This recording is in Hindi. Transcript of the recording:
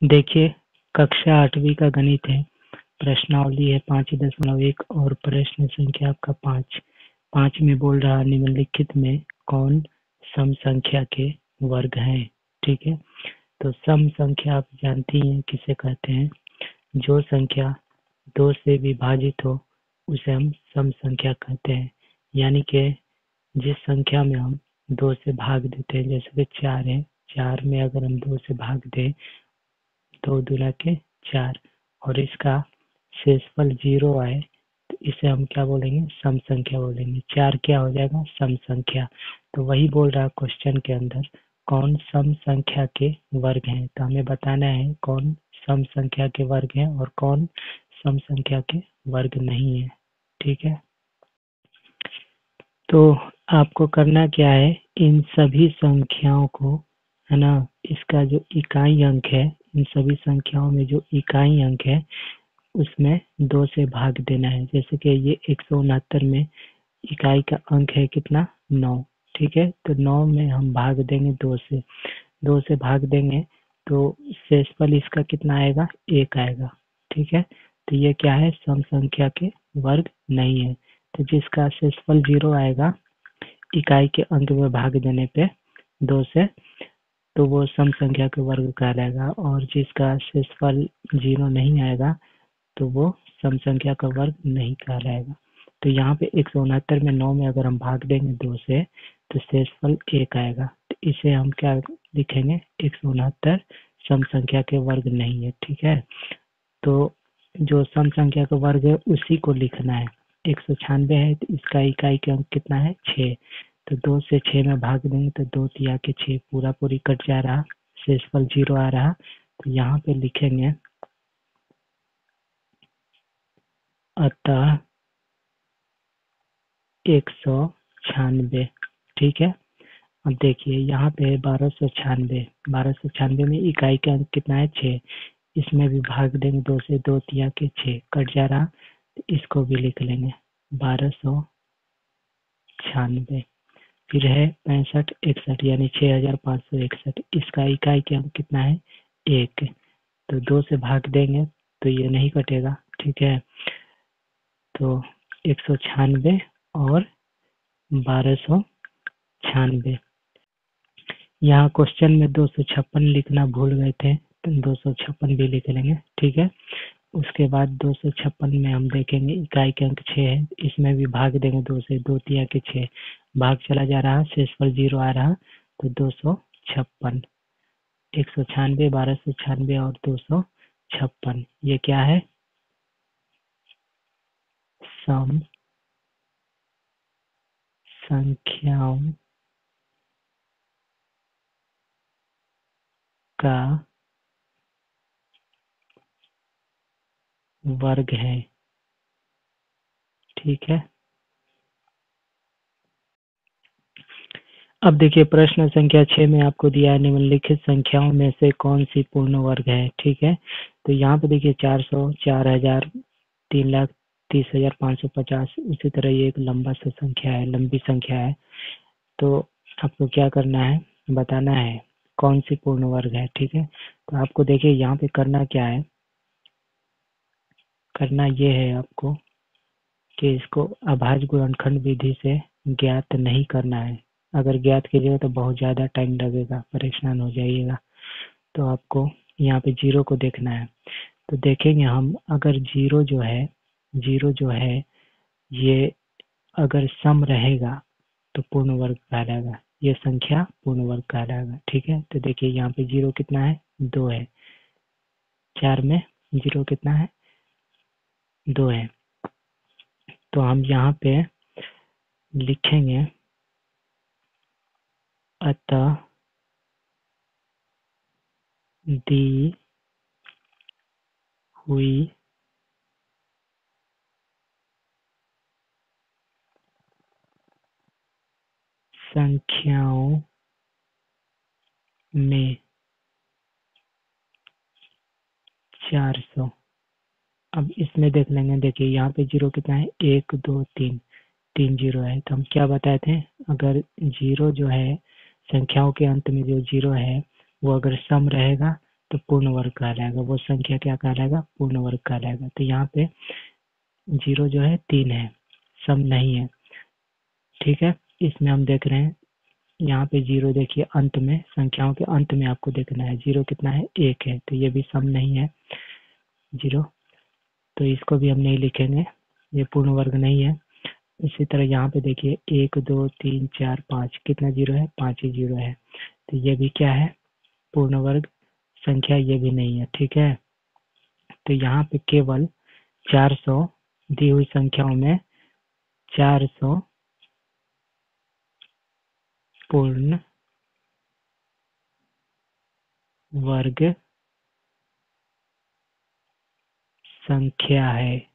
देखिए, कक्षा 8वीं का गणित है, प्रश्नावली है 5.1 और प्रश्न संख्या आपका 5। 5 में बोल रहा निम्नलिखित में कौन सम संख्या के वर्ग हैं। ठीक है, तो सम संख्या आप जानती हैं किसे कहते हैं। जो संख्या 2 से विभाजित हो उसे हम सम संख्या कहते हैं। यानी कि जिस संख्या में हम 2 से भाग देते हैं, जैसे कि 4 है, 4 में अगर हम 2 से भाग दें 2 दूना के 4 और इसका शेषफल 0 आए तो इसे हम क्या बोलेंगे, सम संख्या बोलेंगे। 4 क्या हो जाएगा, सम संख्या। तो वही बोल रहा क्वेश्चन के अंदर कौन सम संख्या के वर्ग हैं। तो हमें बताना है कौन सम संख्या के वर्ग हैं और कौन सम संख्या के वर्ग नहीं है। ठीक है, तो आपको करना क्या है, इन सभी संख्याओं को, है ना, इसका जो इकाई अंक है, इन सभी संख्याओं में जो इकाई अंक है उसमें 2 से भाग देना है। जैसे कि ये 169 में इकाई का अंक है कितना, 9। ठीक है, तो 9 में हम भाग देंगे 2 से, 2 से भाग देंगे तो शेषफल इसका कितना आएगा, 1 आएगा। ठीक है, तो ये क्या है, सम संख्या के वर्ग नहीं है। तो जिसका शेषफल 0 आएगा इकाई के अंक में भाग देने पे 2 से, तो वो सम संख्या के वर्ग कहलाएगा। और जिसका शेषफल 0 नहीं आएगा तो वो सम संख्या का वर्ग नहीं कहलाएगा। तो यहाँ पे 169 में 9 में अगर हम भाग देंगे 2 से तो शेषफल 1 आएगा। तो इसे हम क्या लिखेंगे, 169 सम संख्या के वर्ग नहीं है। ठीक है, तो जो सम संख्या का वर्ग है उसी को लिखना है। 196 है तो इसका इकाई के अंक कितना है, 6। तो 2 से 6 में भाग देंगे तो 2 तिया के 6, पूरा पूरी कट जा रहा, शेषफल 0 आ रहा। तो यहाँ पे लिखेंगे अतः 196। ठीक है, अब देखिए यहाँ पे 1296, 1296 में इकाई का अंक कितना है, 6। इसमें भी भाग देंगे 2 से, 2 तिया के 6 कट जा रहा, तो इसको भी लिख लेंगे 1296। फिर है 65 61 यानी 6561, इसका इकाई के अंक कितना है, 1। तो 2 से भाग देंगे तो ये नहीं कटेगा। ठीक है, तो 196 और 1296। यहाँ क्वेश्चन में 256 लिखना भूल गए थे तो 256 भी लिख लेंगे। ठीक है, उसके बाद 256 में हम देखेंगे इकाई के अंक 6 है, इसमें भी भाग देंगे 2 से, 2 तिया के 6 भाग चला जा रहा, शेषफल 0 आ रहा। तो 256, 196, 1296 और 256 ये क्या है, सम संख्याओं का वर्ग है। ठीक है, अब देखिए प्रश्न संख्या 6 में आपको दिया है निम्नलिखित संख्याओं में से कौन सी पूर्ण वर्ग है। ठीक है, तो यहाँ पे देखिए 400, 4000, 3,30,550, उसी तरह ये एक लंबा सा संख्या है, लंबी संख्या है। तो आपको क्या करना है, बताना है कौन सी पूर्ण वर्ग है। ठीक है, तो आपको देखिए यहाँ पे करना क्या है, करना ये है आपको कि इसको अभाज्य गुणनखंड विधि से ज्ञात नहीं करना है। अगर ज्ञात कीजिएगा तो बहुत ज़्यादा टाइम लगेगा, परेशान हो जाइएगा। तो आपको यहाँ पे 0 को देखना है। तो देखेंगे हम, अगर 0 जो है, 0 जो है ये अगर सम रहेगा तो पूर्ण वर्ग कहलाएगा, ये संख्या पूर्ण वर्ग कहलाएगा। ठीक है, तो देखिए यहाँ पे 0 कितना है, 2 है, 4 में 0 कितना है, 2 है। तो हम यहाँ पे लिखेंगे अतः दी हुई संख्याओं में 400। अब इसमें देख लेंगे, देखिए यहाँ पे 0 कितना है, 1 2 3, 3 0 है। तो हम क्या बताए थे, अगर 0 जो है संख्याओं के अंत में जो 0 है वो अगर सम रहेगा तो पूर्ण वर्ग कहलाएगा, वो संख्या क्या कहलाएगा, पूर्ण वर्ग कहलाएगा। तो यहाँ पे 0 जो है 3 है, सम नहीं है, ठीक है। इसमें हम देख रहे हैं यहाँ पे 0 देखिए अंत में, संख्याओं के अंत में आपको देखना है 0 कितना है, 1 है, तो ये भी सम नहीं है 0, तो इसको भी हम नहीं लिखेंगे, ये पूर्ण वर्ग नहीं है। इसी तरह यहाँ पे देखिए 1 2 3 4 5 कितना 0 है, 5 ही 0 है, तो ये भी क्या है, पूर्ण वर्ग संख्या, ये भी नहीं है, ठीक है। तो यहाँ पे केवल 400 दी हुई संख्याओं में 400 पूर्ण वर्ग संख्या है,